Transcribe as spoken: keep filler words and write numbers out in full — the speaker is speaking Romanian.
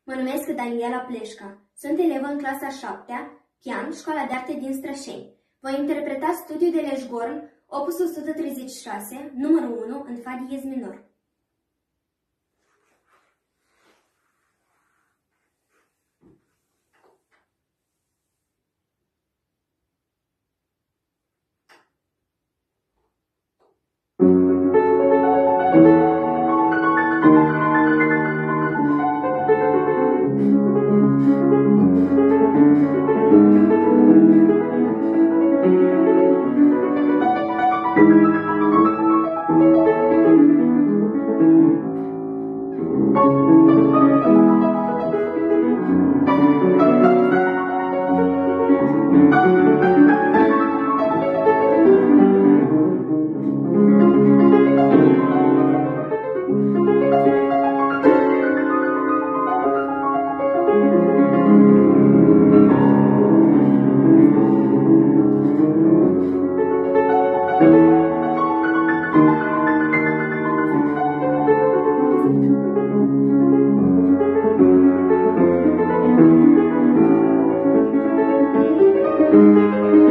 Mă numesc Daniela Pleșca. Sunt elevă în clasa a șaptea, pian, Școala de Arte din Strășeni. Voi interpreta studiul de Leșgorn, opusul o sută treizeci și șase, numărul unu, în fa diez minor. Thank you.